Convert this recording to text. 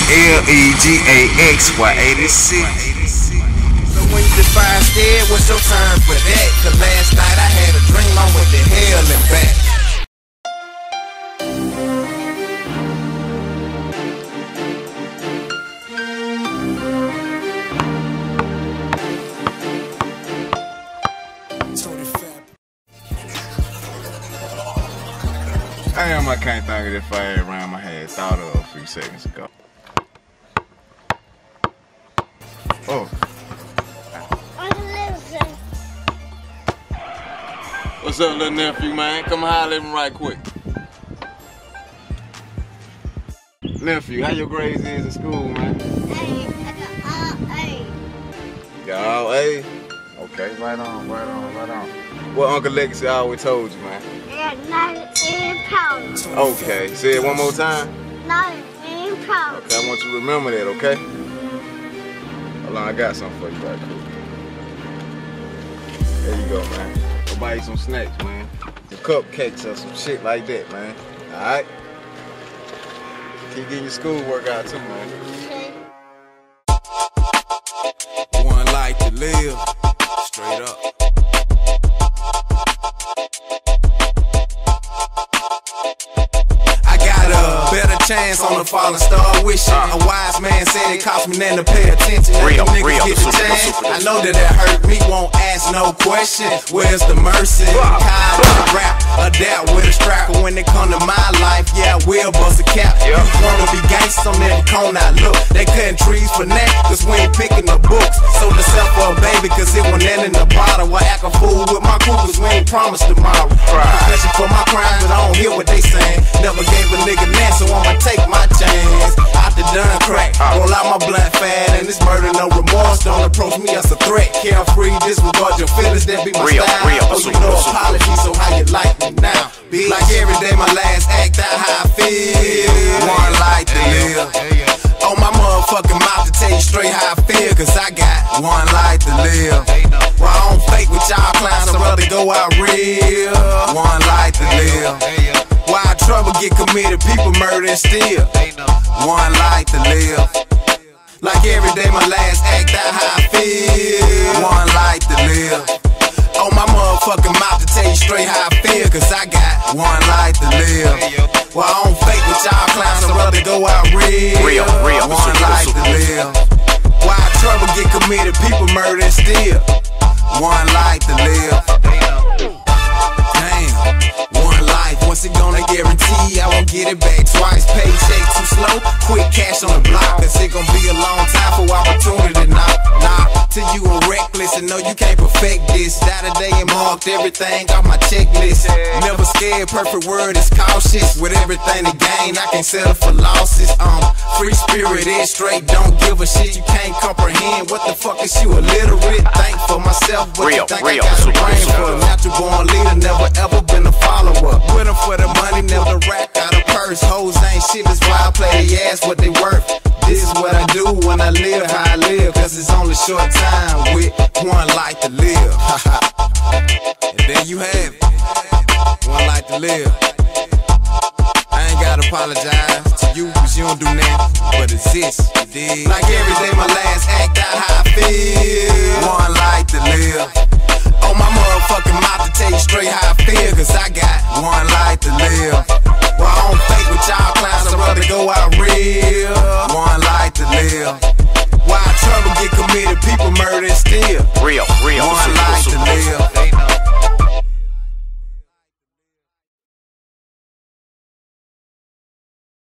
LEGAXY86. So when you define scared, what's your time for that? Cause last night I had a dream I went to hell and back. Damn, I can't think of this fire around my head. Thought of a few seconds ago. Oh. What's up, little nephew, man? Come holler at me right quick. Nephew, how your grades is in school, man? You got all A? Okay, right on. What Uncle Legacy always told you, man? Okay, say it one more time. Okay, I want you to remember that, okay? Hold on, I got something for you right quick. There you go, man. Go buy you some snacks, man. Some cupcakes or some shit like that, man. Alright? Keep getting your schoolwork out too, man. One life to live. Straight up. Chance on the falling star wishing. A wise man said it cost me nothing to pay attention. Real, get the chance. I know that it hurt me, won't ask no question. Where's the mercy? Kind of rap, adapt with a strap. When it come to my life, yeah, I will bust a cap. You wanna be gangsta on that corner, look. They cutting trees for that, cause we ain't picking the books. Sold myself for a baby, cause it went in the bottle. I act a fool with my crew, cause we ain't promised tomorrow. Confession for my crime, but I don't hear what they saying. Never gave a nigga that, so I'ma take my chance. Out the done crack, roll out my blunt fat, and this murder no remorse. Don't approach me as a threat. Carefree, disregard your feelings, that be my style. Oh, you know apology, so how you like me now? Bitch. Like every day my last act, that's how I feel. One life to live. On my motherfucking mouth to tell you straight how I feel, cause I got one life to live. Well, I don't fake with y'all clowns, I'd rather go out real. One life to live. Why trouble get committed, people murder and steal. One life to live. Like every day my last act, that's how I feel. One life to live. On my motherfucking mouth to tell you straight how I feel, cause I got one life to live. Well, I don't fake with y'all clowns, I'd rather go out real. One life to live. Why trouble get committed, people murder and steal. One life to live. Damn, one life, what's it gonna guarantee? I won't get it back twice. Paycheck too slow, quick cash on the block. Cause it gon' be a long time for opportunity. Nah, till you are reckless and know you can't perfect this. Saturday and marked everything off my checklist. Never scared, perfect word is cautious. With everything to gain, I can't settle for losses. Free spirit is straight, don't give a shit. You can't comprehend, what the fuck is you illiterate? Think for myself, what you think I got a brain for? Natural born leader, never ever been a follower. With them for the money, never rack out a purse. Hoes ain't shit, that's why I play the ass what they worth. This is what I do when I live how I live, cause it's only short time with one life to live. And there you have it, one life to live. I ain't gotta apologize to you, cause you don't do nothing but exist, you dig? Like every day my last act, that's how I feel. One life to live.